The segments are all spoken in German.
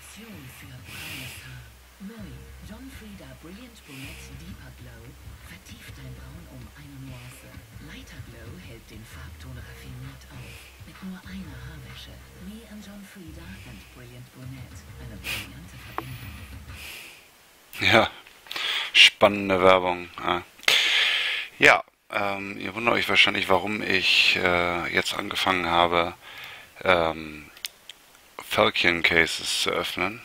Revolution für braunes Haar. Neu. John Frieda Brilliant Brunette Deeper Glow vertieft dein Braun um eine Nuance. Lighter Glow hält den Farbton raffiniert auf. Mit nur einer Haarwäsche. Me and John Frieda and Brilliant Brunette. Eine brillante Verbindung. Ja, spannende Werbung. Ja, ihr wundert euch wahrscheinlich, warum ich jetzt angefangen habe, Falcon Cases zu öffnen.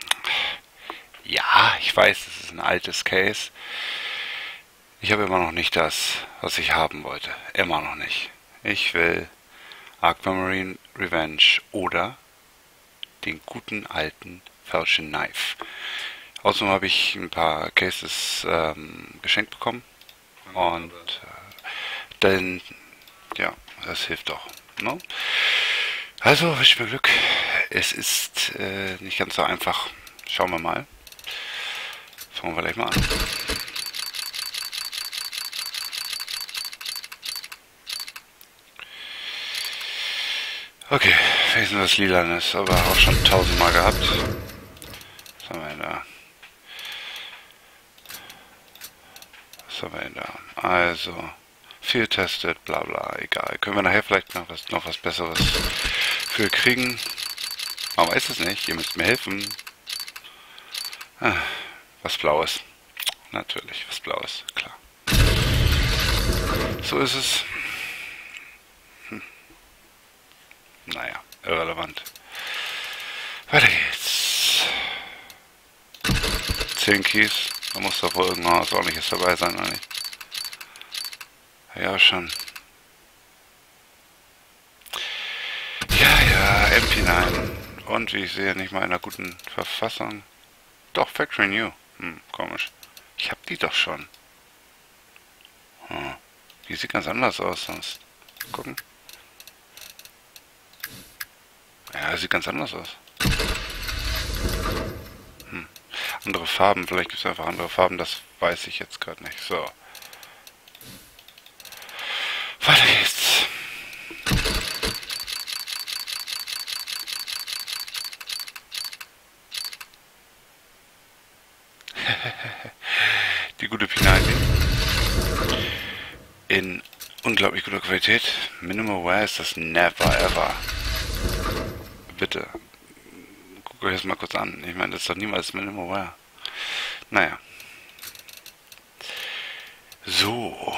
Ja, ich weiß, es ist ein altes Case. Ich habe immer noch nicht das, was ich haben wollte. Immer noch nicht. Ich will Aquamarine Revenge oder den guten alten Falcon Knife. Außerdem habe ich ein paar Cases geschenkt bekommen. Und dann, ja, das hilft doch. Ne? Also, wünsche mir Glück. Es ist nicht ganz so einfach. Schauen wir mal. Fangen wir gleich mal an. Okay, vielleicht was Lilanes, aber auch schon 1000-mal gehabt. Was haben wir denn da? Was haben wir denn da? Also, viel testet, bla bla, egal. Können wir nachher vielleicht noch was Besseres für kriegen? Man weiß es nicht, ihr müsst mir helfen. Was Blaues. Natürlich, was Blaues, klar. So ist es. Naja, irrelevant. Weiter geht's. 10 Keys. Da muss doch wohl irgendwas ordentliches dabei sein, oder nicht? Ja, schon. Ja, MP9. Und wie ich sehe, nicht mal in einer guten Verfassung. Doch, Factory New. Komisch. Ich hab die doch schon. Die sieht ganz anders aus sonst. Gucken. Ja, sieht ganz anders aus. Andere Farben, vielleicht gibt es einfach andere Farben, das weiß ich jetzt gerade nicht. So. Weiter geht's. Die gute P90. In unglaublich guter Qualität. Minimal Wear ist das never ever. Bitte. Guckt euch das mal kurz an. Ich meine, das ist doch niemals Minimal Wear. Naja. So.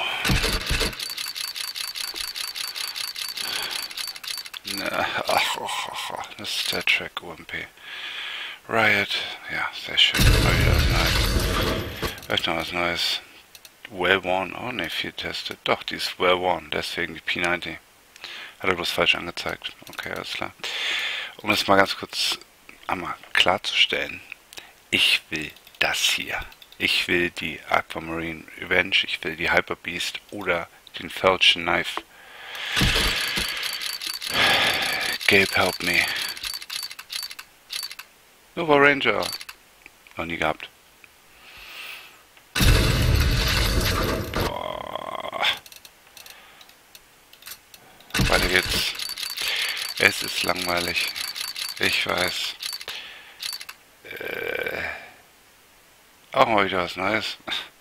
Ach. Das ist der Track UMP. Riot. Ja, sehr schön. Mal wieder was Neues. Vielleicht noch was Neues. Well worn. Oh ne, viel testet. Doch, die ist well worn. Deswegen die P90. Hat er bloß falsch angezeigt. Okay, alles klar. Um das mal ganz kurz einmal klarzustellen. Ich will das hier. Ich will die Aquamarine Revenge. Ich will die Hyper Beast oder den Falcon Knife. Gabe, help me. Nova Ranger. Noch nie gehabt. Boah. Weiter geht's. Es ist langweilig. Ich weiß. Auch mal wieder was Neues.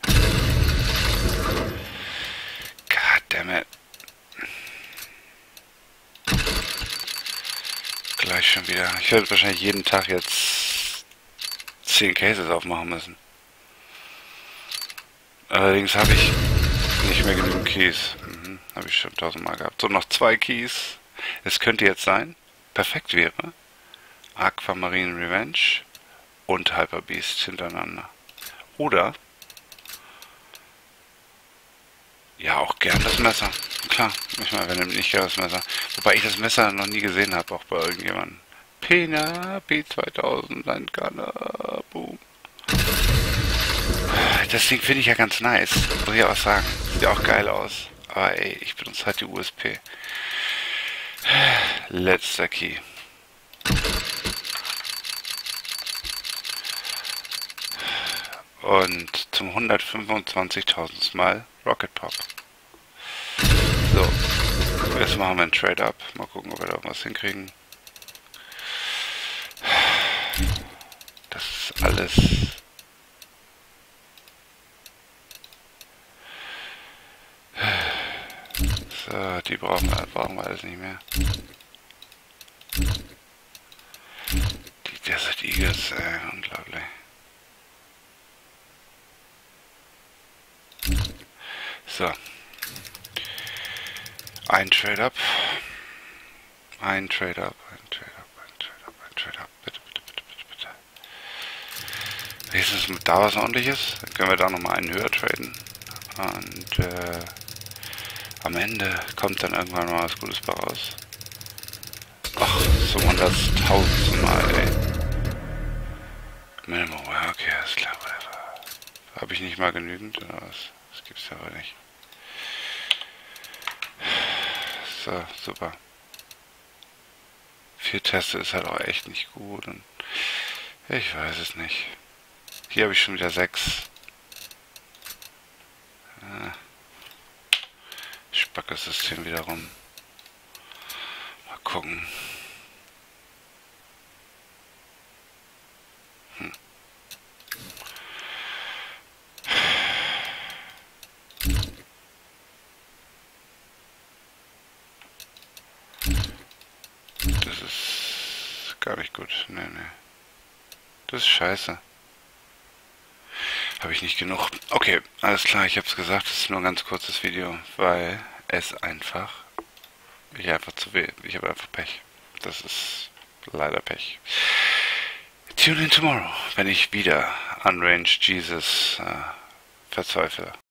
Goddammit. Gleich schon wieder. Ich werde wahrscheinlich jeden Tag jetzt 10 Cases aufmachen müssen. Allerdings habe ich nicht mehr genügend Keys. Habe ich schon 1000-mal gehabt. So, noch 2 Keys. Es könnte jetzt sein, perfekt wäre, Aquamarine Revenge und Hyper Beast hintereinander. Oder, ja, auch gern das Messer. Klar, ich meine, wenn nicht gern das Messer. Wobei ich das Messer noch nie gesehen habe, auch bei irgendjemandem. Pena P2000, ein Gunner, boom. Das Ding finde ich ja ganz nice, muss ich auch sagen. Sieht ja auch geil aus. Aber ey, ich benutze halt die USP. Letzter Key. Und zum 125.000. Mal Rocket Pop. So. Jetzt machen wir einen Trade-Up. Mal gucken, ob wir da was hinkriegen. Das ist alles... So, die brauchen wir alles nicht mehr. Die Desert Eagles, unglaublich. So. Ein Trade-Up. Ein Trade-Up, ein Trade-Up, ein Trade-Up, ein Trade-Up. Bitte, bitte, bitte, bitte, bitte. Wenigstens da was ordentliches. Dann können wir da nochmal einen höher traden. Und am Ende kommt dann irgendwann mal was Gutes bei raus. Ach, so man das tausendmal, ey. Minimum, ja, okay, ist klar, whatever. Habe ich nicht mal genügend oder was? Das gibt's ja wohl nicht. So, super. 4 Teste ist halt auch echt nicht gut und ich weiß es nicht. Hier habe ich schon wieder 6. Spackes System wieder rum. Mal gucken. Das ist gar nicht gut. Nee, nee. Das ist scheiße. Habe ich nicht genug. Okay, alles klar, ich habe es gesagt, es ist nur ein ganz kurzes Video, weil es einfach... Ich habe einfach Pech. Das ist leider Pech. Tune in tomorrow, wenn ich wieder Unranged Jesus verzweifle.